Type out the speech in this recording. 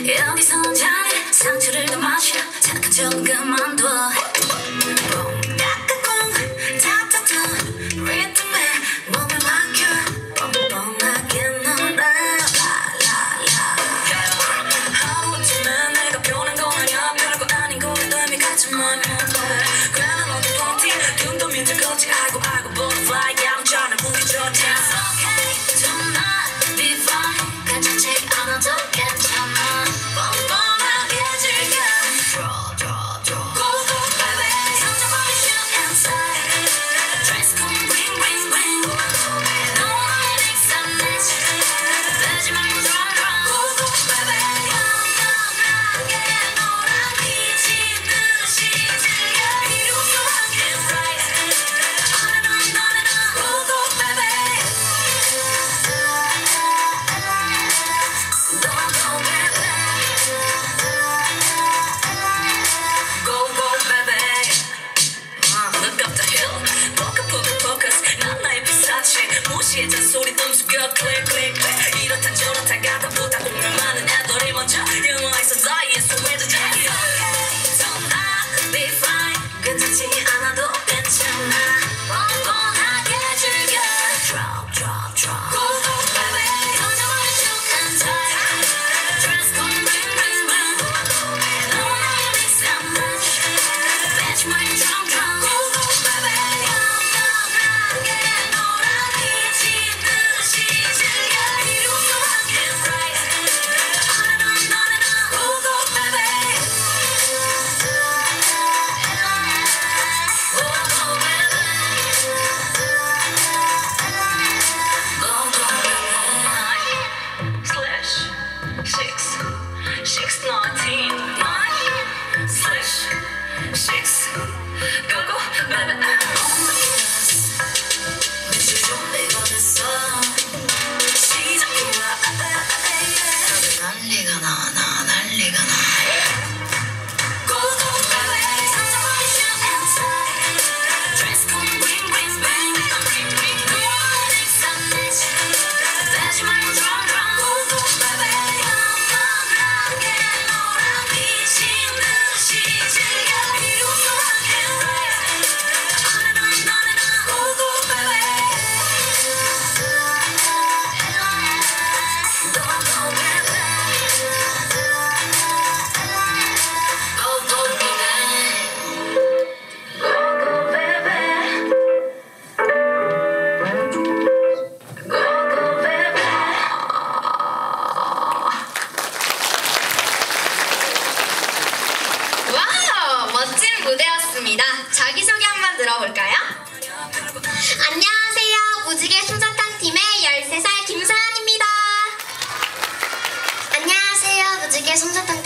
어디서 자네 상처를 더 마셔 착한 척은 그만둬 약간 타타타 리듬에 몸을 맡겨 뻔뻔하게 놀아 라라라 하루아침에 내가 변한 건 아니야 별거 아닌 거에 의미 갖지 마 괜한 어떤 펑티 눈도 민들거지 아이고 butterfly 양자는 부딪혔지 It's okay do not be fine 괜찮지 않아도 괜찮아 뻔뻔하게 즐겨 Draw Go go baby 던져버린 shoot inside Dress code ring ring ring 너와의 examination 빼지 말고 draw Go go baby 뻔뻔하게 놀아 미친 듯이 즐겨 필요 없어 get right On and on Go go baby Go go baby Go go baby Look up the hill focus 난 나의 피사체 무시해 잔소리 좀 숙여 click click 이렇다 저렇다 가다보다 오늘 많은 애들이 먼저 영화에서 나의 소외도 자기 Don't not be fine 괜찮지 않아도 괜찮아 뻔뻔하게 즐겨 Drop Go go baby 던져버린 shoot and tie Dress code ring ring ring 너와의 examination 빼지 말고 drum Go go baby 뻔뻔하게 놀아 미친 듯이 즐겨 필요 없어 get right On and on Go go baby Go go baby Go go baby Slash 6 19 Slash 6 Go go baby 이제 준비가 됐어 시작이야 난리가 나 Go go baby 던져버린 shoot and tie Dress code ring ring ring 너와의 examination 빼지 말고 drum Go go baby 뻔뻔하게 놀아 미친 듯이 즐겨 필요 없어 get right On and on Go go baby Go go baby Go go baby Go go baby Go go baby 와우! 멋진 무대였습니다. 자기소개 한번 들어볼까요? 안녕하세요. 무지개 솜사탕 팀의 13살 김서연입니다. 안녕하세요. 무지개 솜사탕